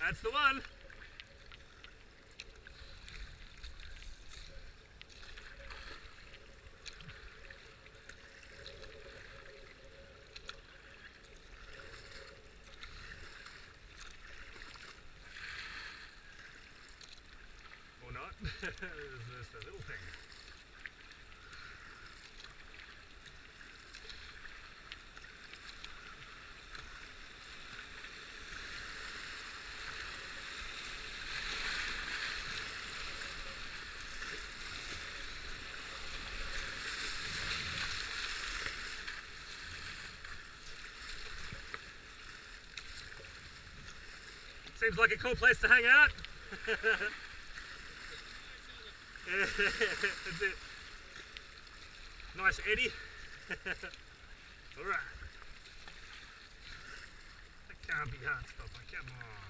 That's the one. Or not. There's just a little thing. Seems like a cool place to hang out. That's it. Nice eddy. Alright. That can't be Heartstopper, come on.